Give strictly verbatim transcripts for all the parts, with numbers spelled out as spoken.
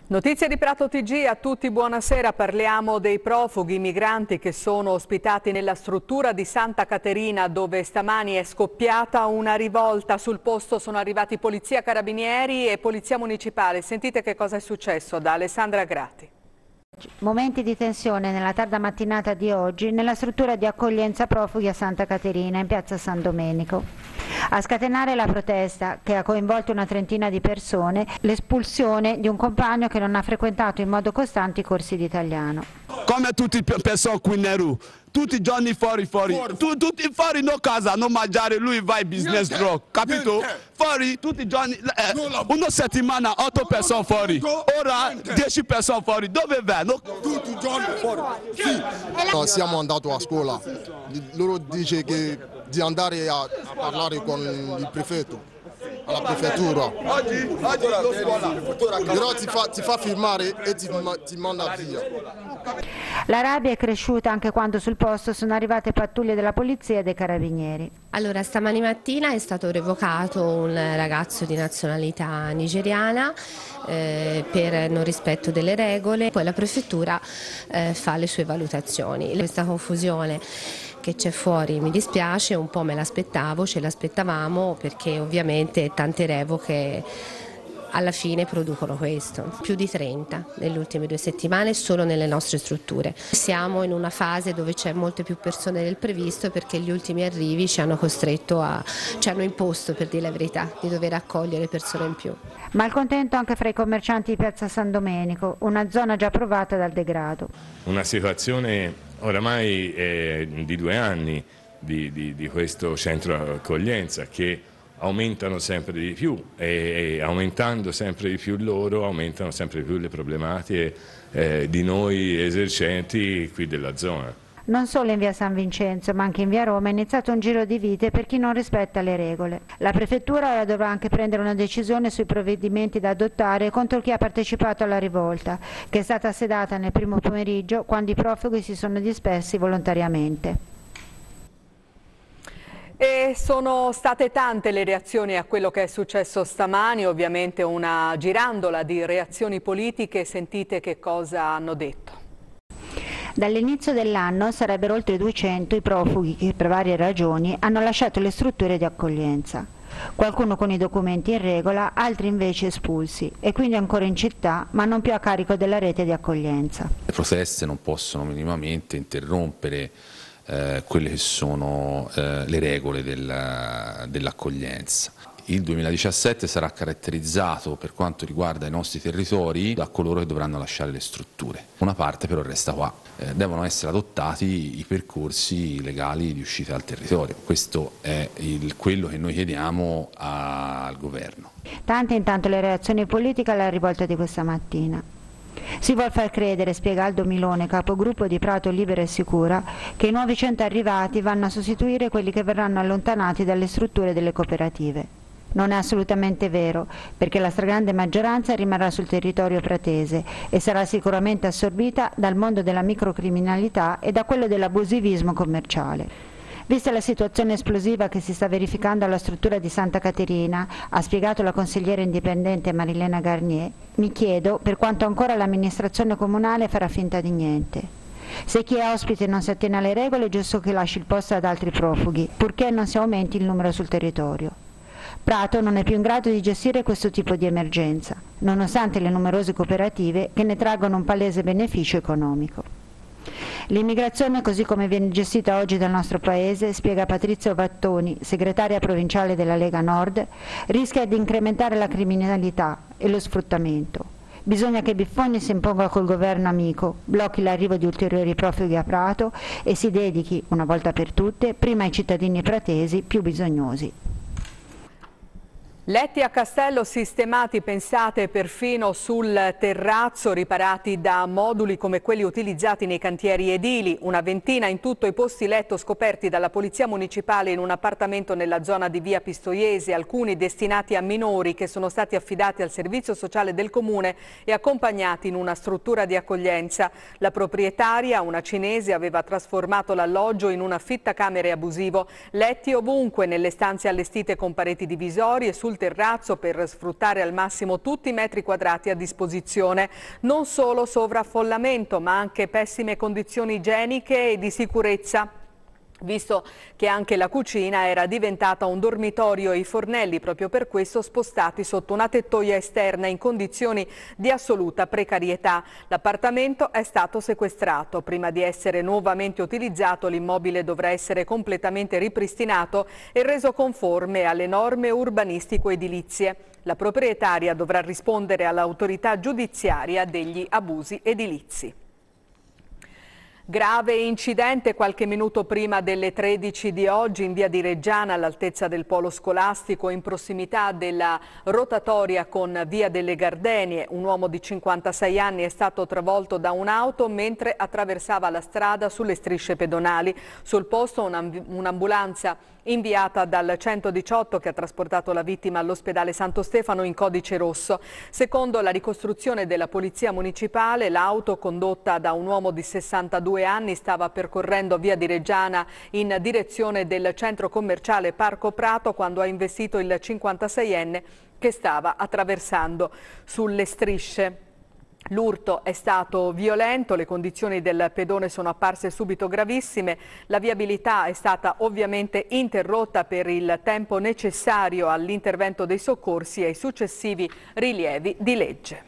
Notizie di Prato T G, a tutti buonasera, parliamo dei profughi migranti che sono ospitati nella struttura di Santa Caterina dove stamani è scoppiata una rivolta. Sul posto sono arrivati polizia, carabinieri e polizia municipale. Sentite che cosa è successo da Alessandra Grati. Momenti di tensione nella tarda mattinata di oggi nella struttura di accoglienza profughi a Santa Caterina in piazza San Domenico. A scatenare la protesta, che ha coinvolto una trentina di persone, l'espulsione di un compagno che non ha frequentato in modo costante i corsi di italiano. Come tutte le persone qui nero, tutti i giorni fuori, fuori, fuori. Tu, tutti fuori, no casa, non mangiare, lui va in business niente, drug, capito? Niente. Fuori, tutti i giorni, eh, una settimana, otto persone fuori, ora dieci persone fuori, dove va? No? Tutti i giorni fuori, sì. No, siamo andati a scuola, loro dice che di andare a, a parlare con il prefetto. Alla prefettura. Oggi, oggi però ti fa, ti fa firmare e ti, ti manda via. La rabbia è cresciuta anche quando sul posto sono arrivate pattuglie della polizia e dei carabinieri. Allora, stamani mattina è stato revocato un ragazzo di nazionalità nigeriana eh, per non rispetto delle regole, poi la prefettura eh, fa le sue valutazioni. Questa confusione che c'è fuori mi dispiace, un po' me l'aspettavo, ce l'aspettavamo perché ovviamente tante revoche alla fine producono questo, più di trenta nelle ultime due settimane solo nelle nostre strutture. Siamo in una fase dove c'è molte più persone del previsto perché gli ultimi arrivi ci hanno costretto a, ci hanno imposto, per dire la verità, di dover accogliere persone in più. Malcontento anche fra i commercianti di piazza San Domenico, una zona già provata dal degrado. Una situazione oramai eh, di due anni di, di, di questo centro accoglienza che aumentano sempre di più e, e aumentando sempre di più loro aumentano sempre di più le problematiche eh, di noi esercenti qui della zona. Non solo in via San Vincenzo ma anche in via Roma è iniziato un giro di vite per chi non rispetta le regole. La prefettura ora dovrà anche prendere una decisione sui provvedimenti da adottare contro chi ha partecipato alla rivolta, che è stata sedata nel primo pomeriggio quando i profughi si sono dispersi volontariamente. E sono state tante le reazioni a quello che è successo stamani, ovviamente una girandola di reazioni politiche. Sentite che cosa hanno detto. Dall'inizio dell'anno sarebbero oltre duecento i profughi che per varie ragioni hanno lasciato le strutture di accoglienza. Qualcuno con i documenti in regola, altri invece espulsi e quindi ancora in città ma non più a carico della rete di accoglienza. Le proteste non possono minimamente interrompere eh, quelle che sono eh, le regole del, dell'accoglienza. Il duemiladiciassette sarà caratterizzato per quanto riguarda i nostri territori da coloro che dovranno lasciare le strutture. Una parte però resta qua. Eh, devono essere adottati i percorsi legali di uscita dal territorio. Questo è il, quello che noi chiediamo a, al governo. Tante intanto le reazioni politiche alla rivolta di questa mattina. Si vuol far credere, spiega Aldo Milone, capogruppo di Prato Libera e Sicura, che i nuovi cento arrivati vanno a sostituire quelli che verranno allontanati dalle strutture delle cooperative. Non è assolutamente vero, perché la stragrande maggioranza rimarrà sul territorio pratese e sarà sicuramente assorbita dal mondo della microcriminalità e da quello dell'abusivismo commerciale. Vista la situazione esplosiva che si sta verificando alla struttura di Santa Caterina, ha spiegato la consigliera indipendente Marilena Garnier, mi chiedo per quanto ancora l'amministrazione comunale farà finta di niente. Se chi è ospite non si attiene alle regole è giusto che lasci il posto ad altri profughi, purché non si aumenti il numero sul territorio. Prato non è più in grado di gestire questo tipo di emergenza, nonostante le numerose cooperative che ne traggono un palese beneficio economico. L'immigrazione, così come viene gestita oggi dal nostro Paese, spiega Patrizio Vattoni, segretaria provinciale della Lega Nord, rischia di incrementare la criminalità e lo sfruttamento. Bisogna che Biffoni si imponga col governo amico, blocchi l'arrivo di ulteriori profughi a Prato e si dedichi, una volta per tutte, prima ai cittadini pratesi più bisognosi. Letti a Castello sistemati, pensate perfino sul terrazzo, riparati da moduli come quelli utilizzati nei cantieri edili. Una ventina in tutto i posti letto scoperti dalla Polizia Municipale in un appartamento nella zona di via Pistoiese, alcuni destinati a minori che sono stati affidati al servizio sociale del comune e accompagnati in una struttura di accoglienza. La proprietaria, una cinese, aveva trasformato l'alloggio in un affittacamere abusivo. Letti ovunque, nelle stanze allestite con pareti divisorie, sul sul terrazzo per sfruttare al massimo tutti i metri quadrati a disposizione. Non solo sovraffollamento, ma anche pessime condizioni igieniche e di sicurezza, visto che anche la cucina era diventata un dormitorio e i fornelli proprio per questo spostati sotto una tettoia esterna in condizioni di assoluta precarietà. L'appartamento è stato sequestrato. Prima di essere nuovamente utilizzato, l'immobile dovrà essere completamente ripristinato e reso conforme alle norme urbanistico-edilizie. La proprietaria dovrà rispondere all'autorità giudiziaria degli abusi edilizi. Grave incidente qualche minuto prima delle tredici di oggi in via di Reggiana, all'altezza del polo scolastico, in prossimità della rotatoria con via delle Gardenie. Un uomo di cinquantasei anni è stato travolto da un'auto mentre attraversava la strada sulle strisce pedonali. Sul posto un'ambulanza inviata dal centodiciotto che ha trasportato la vittima all'ospedale Santo Stefano in codice rosso. Secondo la ricostruzione della Polizia Municipale, l'auto condotta da un uomo di sessantadue anni stava percorrendo via di Reggiana in direzione del centro commerciale Parco Prato quando ha investito il cinquantaseienne che stava attraversando sulle strisce. L'urto è stato violento, le condizioni del pedone sono apparse subito gravissime, la viabilità è stata ovviamente interrotta per il tempo necessario all'intervento dei soccorsi e ai successivi rilievi di legge.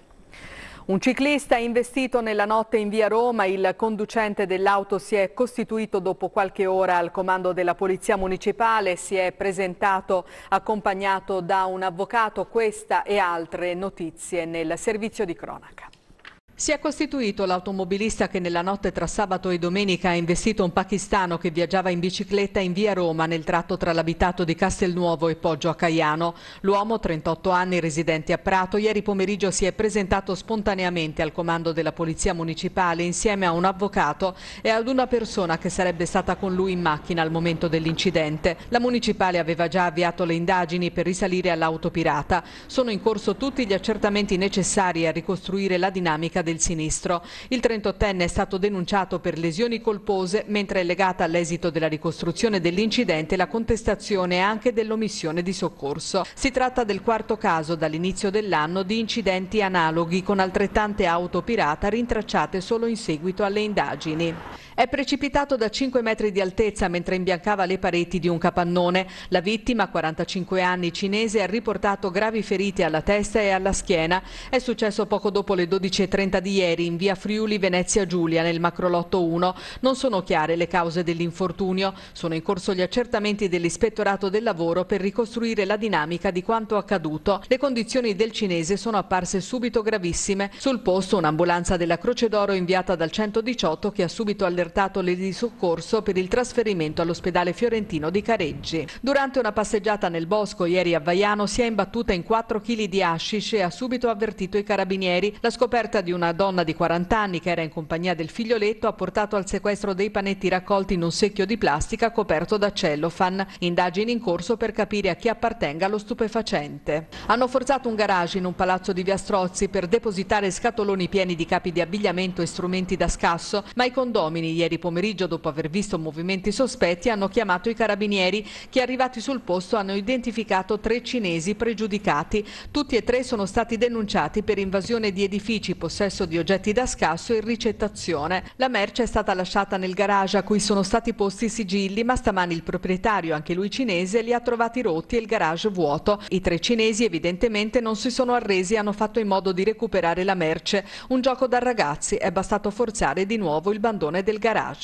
Un ciclista investito nella notte in via Roma, il conducente dell'auto si è costituito dopo qualche ora al comando della Polizia Municipale, si è presentato accompagnato da un avvocato. Questa e altre notizie nel servizio di cronaca. Si è costituito l'automobilista che nella notte tra sabato e domenica ha investito un pakistano che viaggiava in bicicletta in via Roma nel tratto tra l'abitato di Castelnuovo e Poggio a Caiano. L'uomo, trentotto anni, residente a Prato, ieri pomeriggio si è presentato spontaneamente al comando della Polizia Municipale insieme a un avvocato e ad una persona che sarebbe stata con lui in macchina al momento dell'incidente. La Municipale aveva già avviato le indagini per risalire all'auto pirata. Sono in corso tutti gli accertamenti necessari a ricostruire la dinamica del sinistro. Il trentottenne è stato denunciato per lesioni colpose, mentre è legata all'esito della ricostruzione dell'incidente la contestazione anche dell'omissione di soccorso. Si tratta del quarto caso dall'inizio dell'anno di incidenti analoghi con altrettante auto pirata rintracciate solo in seguito alle indagini. È precipitato da cinque metri di altezza mentre imbiancava le pareti di un capannone. La vittima, quarantacinque anni, cinese, ha riportato gravi ferite alla testa e alla schiena. È successo poco dopo le dodici e trenta di ieri in via Friuli Venezia Giulia nel macrolotto uno. Non sono chiare le cause dell'infortunio. Sono in corso gli accertamenti dell'Ispettorato del Lavoro per ricostruire la dinamica di quanto accaduto. Le condizioni del cinese sono apparse subito gravissime. Sul posto un'ambulanza della Croce d'Oro inviata dal centodiciotto che ha subito allertato le di soccorso per il trasferimento all'ospedale fiorentino di Careggi. Durante una passeggiata nel bosco ieri a Vaiano si è imbattuta in quattro chili di hashish e ha subito avvertito i carabinieri. La scoperta di una donna di quaranta anni che era in compagnia del figlioletto ha portato al sequestro dei panetti raccolti in un secchio di plastica coperto da cellofan. Indagini in corso per capire a chi appartenga lo stupefacente. Hanno forzato un garage in un palazzo di via Strozzi per depositare scatoloni pieni di capi di abbigliamento e strumenti da scasso, ma i condomini ieri pomeriggio, dopo aver visto movimenti sospetti, hanno chiamato i carabinieri che, arrivati sul posto, hanno identificato tre cinesi pregiudicati. Tutti e tre sono stati denunciati per invasione di edifici, possesso di oggetti da scasso e ricettazione. La merce è stata lasciata nel garage a cui sono stati posti i sigilli, ma stamani il proprietario, anche lui cinese, li ha trovati rotti e il garage vuoto. I tre cinesi evidentemente non si sono arresi e hanno fatto in modo di recuperare la merce. Un gioco da ragazzi, è bastato forzare di nuovo il bandone del garage.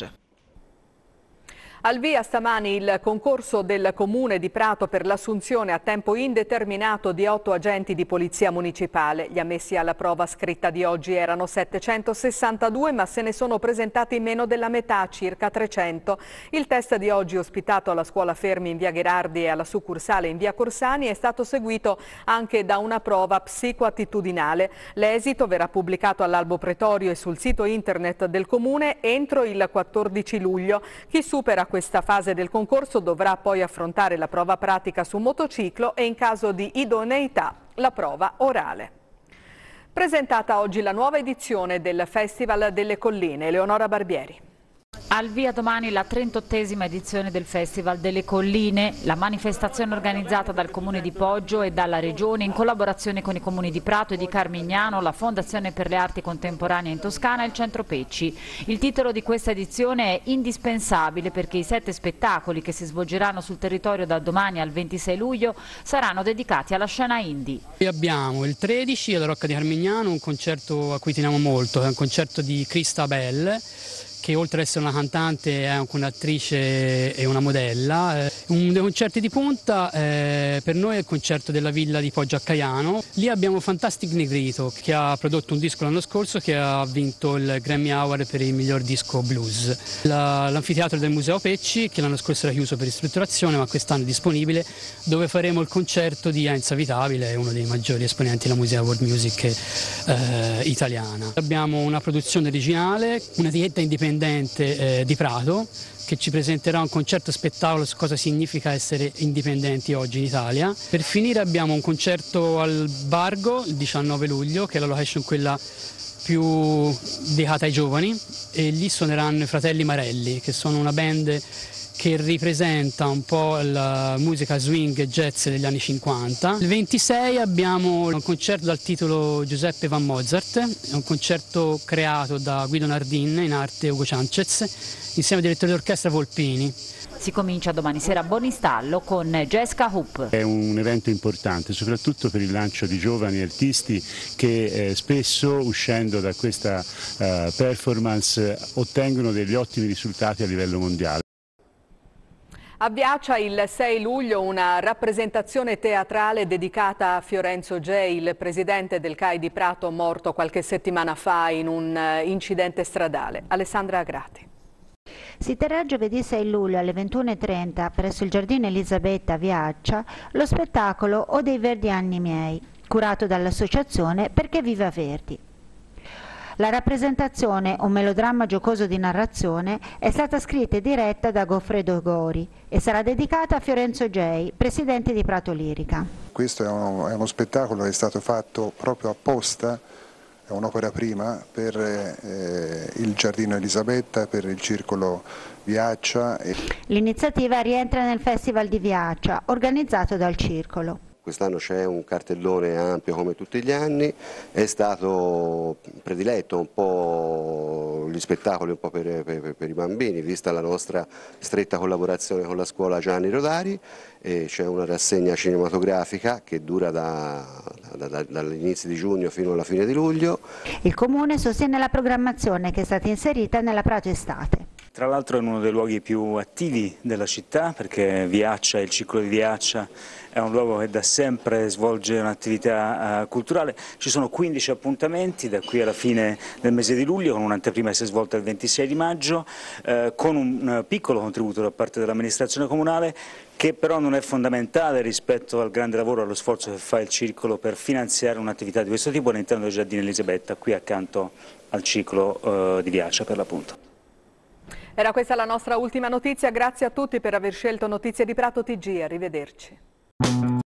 Al via stamani il concorso del Comune di Prato per l'assunzione a tempo indeterminato di otto agenti di Polizia Municipale. Gli ammessi alla prova scritta di oggi erano settecentosessantadue, ma se ne sono presentati meno della metà, circa trecento. Il test di oggi, ospitato alla Scuola Fermi in via Gherardi e alla succursale in via Corsani, è stato seguito anche da una prova psicoattitudinale. L'esito verrà pubblicato all'albo pretorio e sul sito internet del Comune entro il quattordici luglio. Chi supera questa fase del concorso dovrà poi affrontare la prova pratica su motociclo e, in caso di idoneità, la prova orale. Presentata oggi la nuova edizione del Festival delle Colline. Eleonora Barbieri. Al via domani la trentottesima edizione del Festival delle Colline, la manifestazione organizzata dal Comune di Poggio e dalla Regione in collaborazione con i comuni di Prato e di Carmignano, la Fondazione per le Arti Contemporanee in Toscana e il Centro Pecci. Il titolo di questa edizione è indispensabile perché i sette spettacoli che si svolgeranno sul territorio da domani al ventisei luglio saranno dedicati alla scena indie. E abbiamo il tredici alla Rocca di Carmignano un concerto a cui teniamo molto, è un concerto di Krista Bell, che oltre ad essere una cantante è anche un'attrice e una modella. Un dei concerti di punta eh, per noi è il concerto della Villa di Poggio a Caiano. Lì abbiamo Fantastic Negrito, che ha prodotto un disco l'anno scorso che ha vinto il Grammy Award per il miglior disco blues. La, l'anfiteatro del Museo Pecci, che l'anno scorso era chiuso per ristrutturazione ma quest'anno è disponibile, dove faremo il concerto di Enza Vitabile, uno dei maggiori esponenti della musica world music eh, italiana. Abbiamo una produzione originale, un'etichetta indipendente Eh, di Prato, che ci presenterà un concerto spettacolo su cosa significa essere indipendenti oggi in Italia. Per finire abbiamo un concerto al Bargo il diciannove luglio, che è la location quella più dedicata ai giovani, e lì suoneranno i Fratelli Marelli, che sono una band che ripresenta un po' la musica swing e jazz degli anni cinquanta. Il ventisei abbiamo un concerto dal titolo Giuseppe Van Mozart, è un concerto creato da Guido Nardin, in arte Ugo Ciancez, insieme al direttore d'orchestra Volpini. Si comincia domani sera a Bonistallo con Jessica Hoop. È un evento importante, soprattutto per il lancio di giovani artisti che eh, spesso, uscendo da questa eh, performance, ottengono degli ottimi risultati a livello mondiale. A Viaccia il sei luglio una rappresentazione teatrale dedicata a Fiorenzo J., il presidente del C A I di Prato morto qualche settimana fa in un incidente stradale. Alessandra Agrati. Si terrà giovedì sei luglio alle ventuno e trenta presso il Giardino Elisabetta a Viaccia lo spettacolo Ho dei verdi anni miei, curato dall'associazione Perché Viva Verdi. La rappresentazione, un melodramma giocoso di narrazione, è stata scritta e diretta da Goffredo Gori e sarà dedicata a Fiorenzo J., presidente di Prato Lirica. Questo è uno, è uno spettacolo che è stato fatto proprio apposta, è un'opera prima per eh, il Giardino Elisabetta, per il Circolo Viaccia. E... L'iniziativa rientra nel Festival di Viaccia, organizzato dal Circolo. Quest'anno c'è un cartellone ampio come tutti gli anni, è stato prediletto un po' gli spettacoli un po' per, per, per i bambini, vista la nostra stretta collaborazione con la scuola Gianni Rodari, e c'è una rassegna cinematografica che dura da, da, da, dall'inizio di giugno fino alla fine di luglio. Il Comune sostiene la programmazione che è stata inserita nella Prato Estate. Tra l'altro è uno dei luoghi più attivi della città, perché Viaccia, il ciclo di Viaccia, è un luogo che da sempre svolge un'attività uh, culturale. Ci sono quindici appuntamenti da qui alla fine del mese di luglio, con un'anteprima che si è svolta il ventisei di maggio, uh, con un uh, piccolo contributo da parte dell'amministrazione comunale, che però non è fondamentale rispetto al grande lavoro e allo sforzo che fa il Circolo per finanziare un'attività di questo tipo all'interno del Giardino Elisabetta, qui accanto al ciclo uh, di Viaccia per l'appunto. Era questa la nostra ultima notizia, grazie a tutti per aver scelto Notizie di Prato T G, arrivederci.